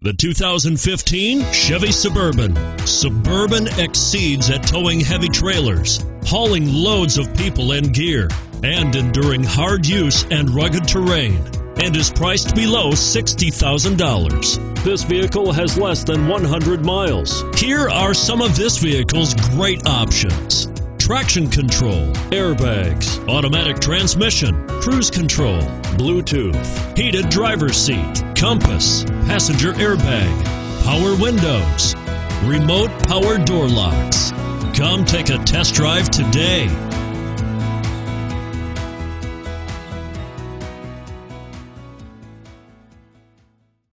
The 2015 Chevy Suburban. Suburban exceeds at towing heavy trailers, hauling loads of people and gear, and enduring hard use and rugged terrain, and is priced below $60,000. This vehicle has less than 100 miles. Here are some of this vehicle's great options: traction control, airbags, automatic transmission, cruise control, Bluetooth, heated driver's seat, compass, passenger airbag, power windows, remote power door locks. Come take a test drive today.